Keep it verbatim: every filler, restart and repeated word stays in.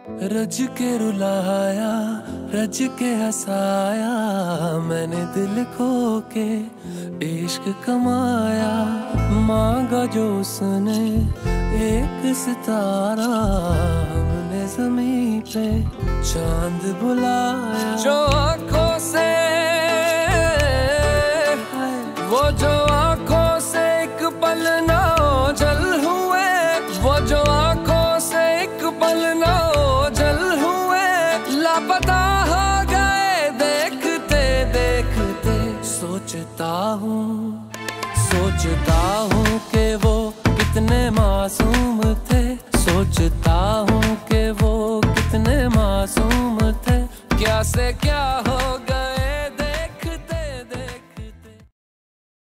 रज के रुलाया, रज के हंसाया, मैंने दिल खो के इश्क कमाया। मांगा जो उसने एक सितारा, हमने ज़मीं पे चांद बुलाया। जो आँखों से वो जो आँखों से एक पल ना ओझल हुए, वो जो आँखों से एक पल ना ओझल हुए, लापता हो गए देखते देखते। सोचता हूँ सोचता हूँ कि वो कितने मासूम